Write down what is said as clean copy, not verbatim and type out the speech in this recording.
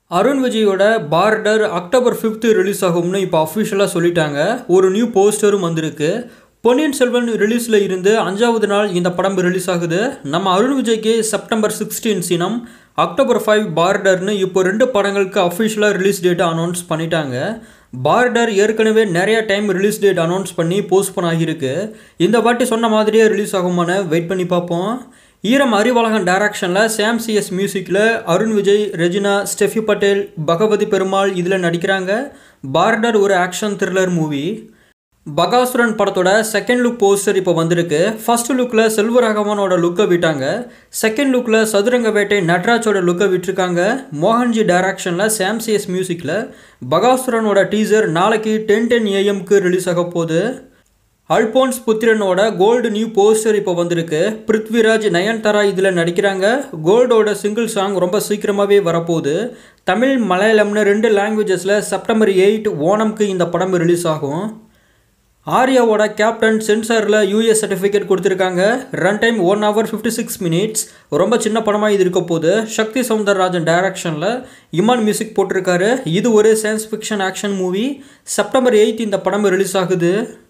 அருண் விஜயோட border October 5th release ஆகும்னு இப்போ அஃபிஷியலாக சொல்லிட்டாங்க. ஒரு நியூ போஸ்டரும் வந்திருக்கு. பொன்னியின் செல்வன் ரிலீஸில் இருந்து 5வது நாள் இந்த படம் ரிலீஸ் ஆகுது. நம்ம அருண் விஜய்க்கு செப்டம்பர் 16 சினம், அக்டோபர் 5 பார்டர்னு இப்போ 2 படங்களுக்கு அஃபிஷியலாக ரிலீஸ் டேட்டை அனௌன்ஸ் பண்ணிட்டாங்க. பார்டர் ஏற்கனவே நிறைய டைம் ரிலீஸ் டேட் அனௌன்ஸ் பண்ணி போஸ்ட்போன் ஆகியிருக்கு. இந்த வாட்டி சொன்ன மாதிரியே ரிலீஸ் ஆகுமான்னு வெயிட் பண்ணி பார்ப்போம். ஈரம் அறிவழகன் டைரக்ஷனில் சாம் சிஎஸ் மியூசிக்கில் அருண் விஜய், ரெஜினா, ஸ்டெஃபி பட்டேல், பகவதி பெருமாள் இதில் நடிக்கிறாங்க. பார்டர் ஒரு ஆக்ஷன் த்ரில்லர் மூவி. பகாசுரன் படத்தோட செகண்ட் லுக் போஸ்டர் இப்போ வந்திருக்கு. ஃபர்ஸ்ட் லுக்கில் செல்வராகவனோட லுக்கை விட்டாங்க. செகண்ட் லுக்கில் சதுரங்க வேட்டை நட்ராஜோட லுக்கை விட்டுருக்காங்க. மோகன்ஜி டைரக்ஷனில் சாம் சிஎஸ் மியூசிக்கில் பகாசுரனோட டீசர் நாளைக்கு 10:10 AM ரிலீஸ் ஆக போகுது. அல்போன்ஸ் புத்திரனோட கோல்டு நியூ போஸ்டர் இப்போ வந்திருக்கு. பிருத்விராஜ், நயன்தாரா இதில் நடிக்கிறாங்க. கோல்டோட சிங்கிள் சாங் ரொம்ப சீக்கிரமாகவே வரப்போகுது. தமிழ், மலையாளம்னு 2 லாங்குவேஜஸில் செப்டம்பர் 8 ஓணம்க்கு இந்த படம் ரிலீஸ் ஆகும். ஆர்யாவோட கேப்டன் சென்சாரில் யூஎஸ் சர்டிஃபிகேட் கொடுத்துருக்காங்க. Run time 1 hour 56 minutes. ரொம்ப சின்ன படமாக இது இருக்க போகுது. சக்தி சௌந்தரராஜன் டைரக்ஷனில் இமான் மியூசிக் போட்டிருக்காரு. இது ஒரு science fiction action movie. September 8 இந்த படம் ரிலீஸ் ஆகுது.